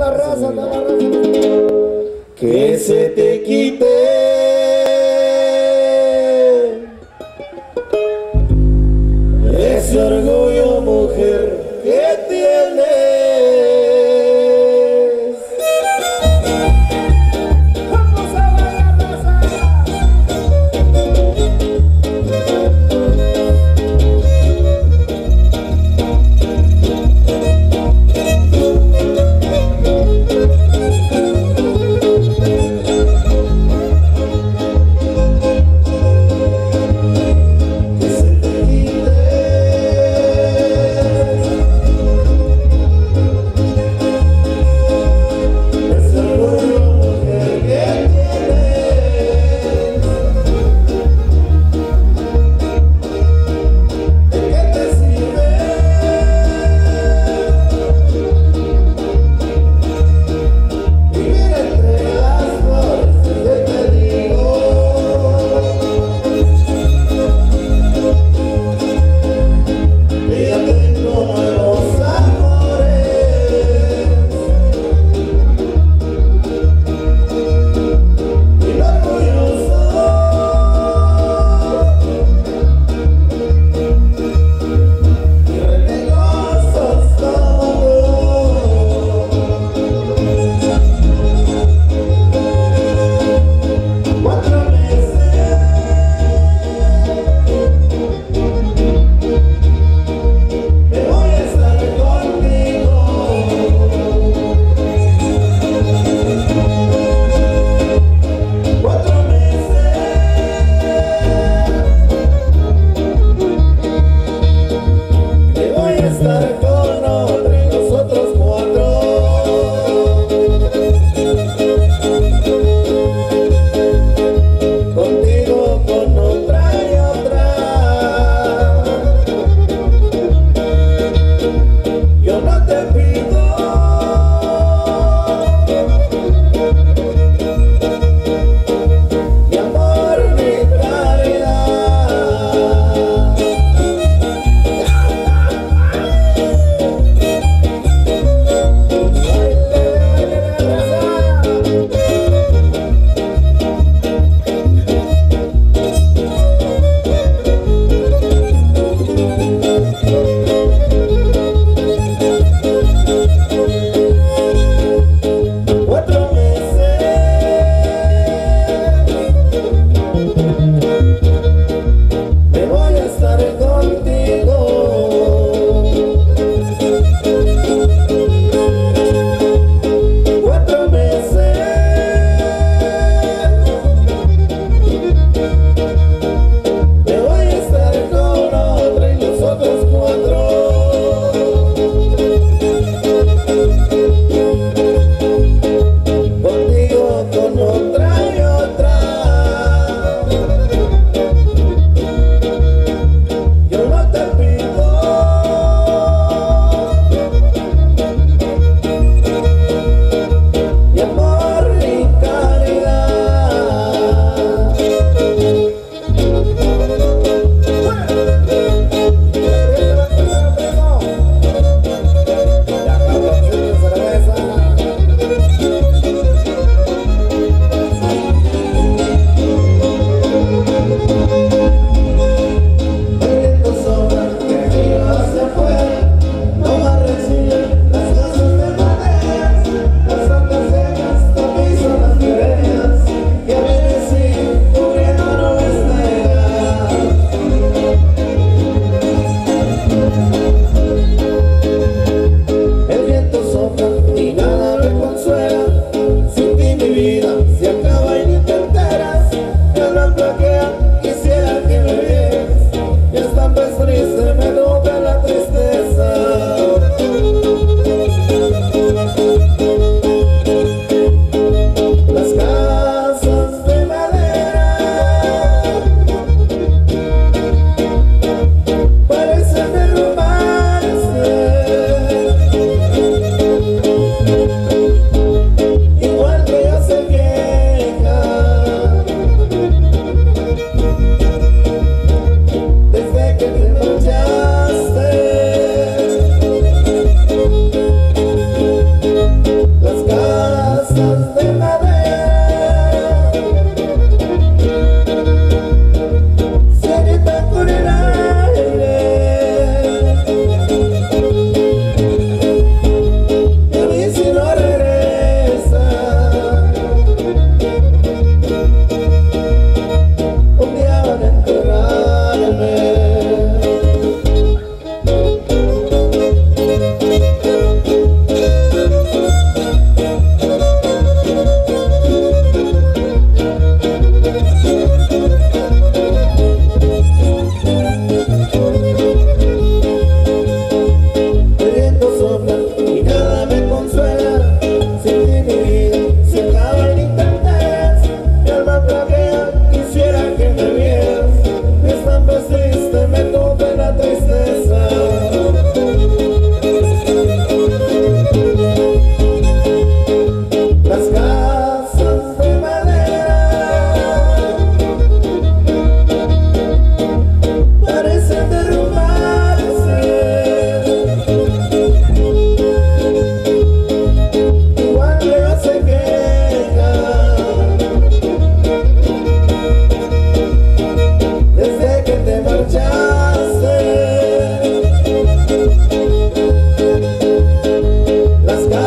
la raza, toda la raza. Que se te quite ese orgullo, mujer, que tienes. Vamos a bailar, raza.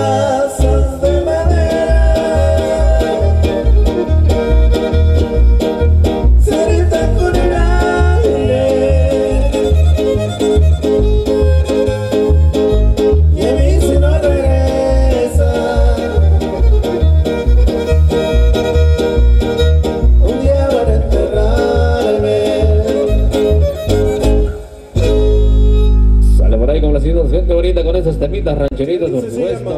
casas de madera, cerita con el aire, y a mí si no regresa, un día van a enterrarme. Sale por ahí con la situación que bonita con esos temitas rancheritos, por supuesto.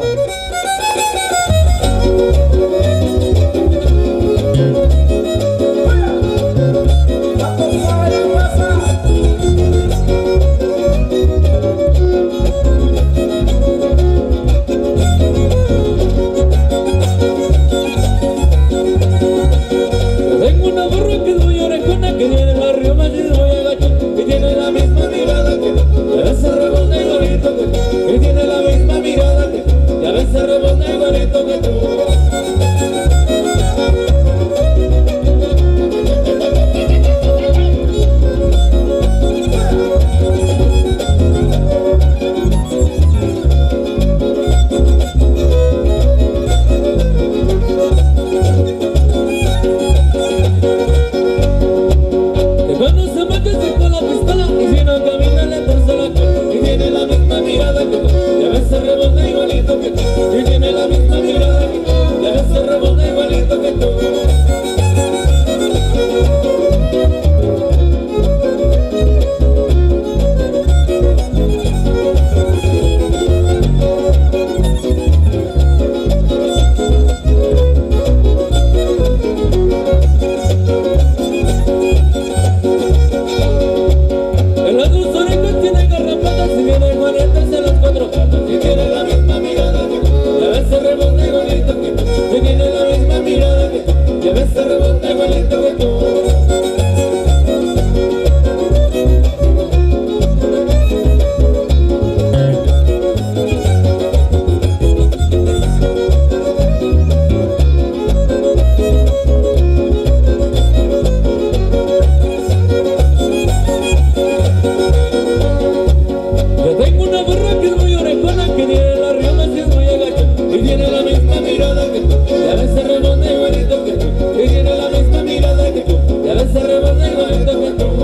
Tengo una burra que es muy orejona, que tiene el barrio más y es muy agacho, y tiene la misma mirada que a veces rebota igualito que tú, y tiene la misma mirada que y a veces rebota igualito que tú. Que cuando se mete con la pistola y si no camina le torce la cola, y tiene la misma mirada que tú, y a veces rebota igualito que tú, y tiene la misma mirada que tú, y a veces rebota igualito que tú. En las dos orejas tiene garrapatas, si viene Juanita se las cuatro patas, y tiene la misma mirada que tú, y a veces rebota igualito que tú, y tiene la misma mirada que tú, y a veces rebota igualito que tú. Yo tengo una burra que es muy orejona, que tiene la rioma y es muy agacha, y tiene la misma mirada que tú, y a veces rebota igualito que tú, y tiene la misma mirada que tú, y a veces rebota igualito que tú.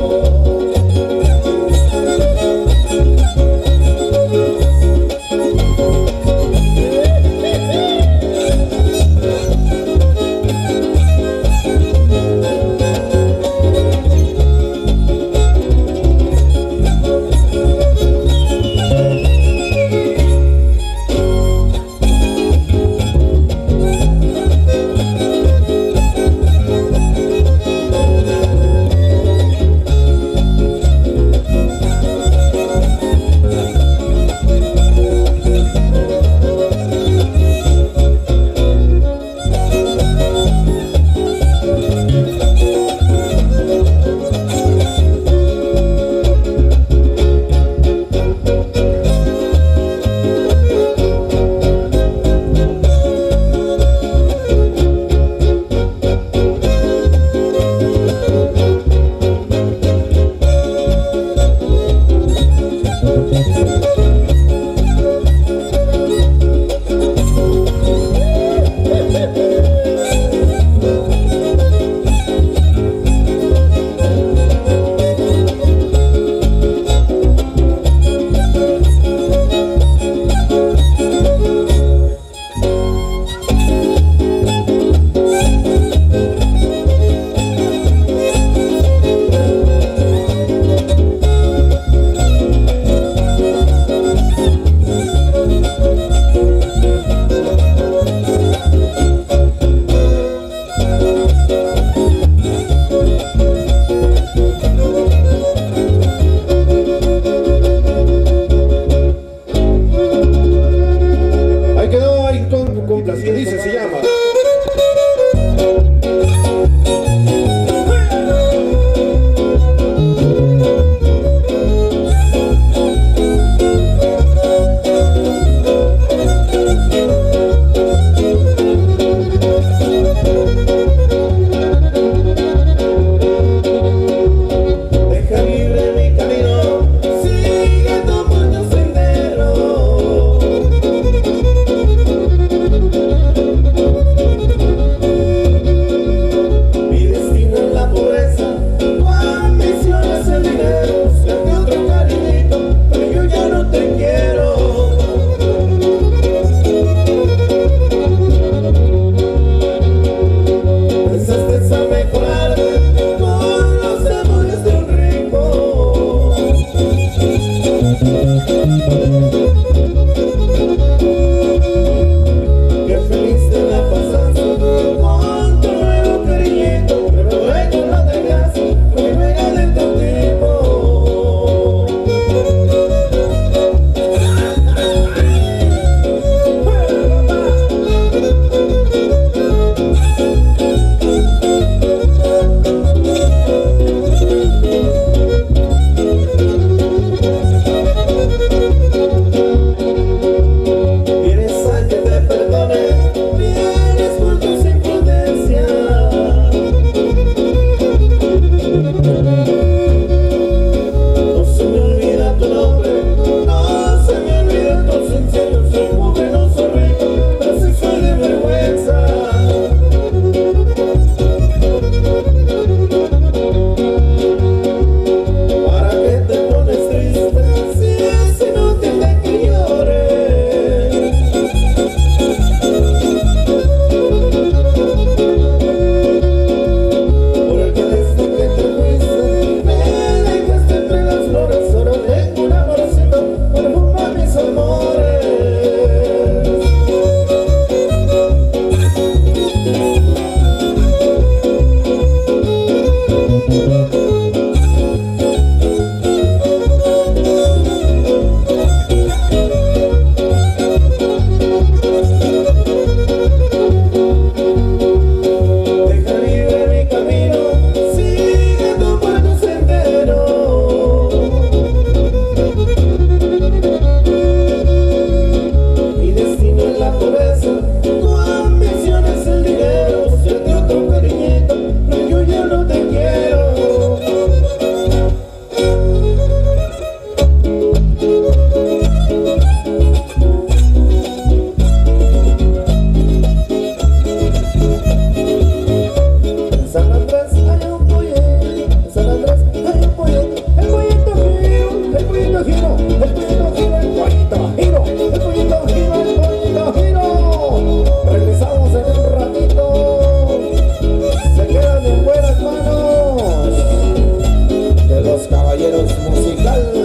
musical.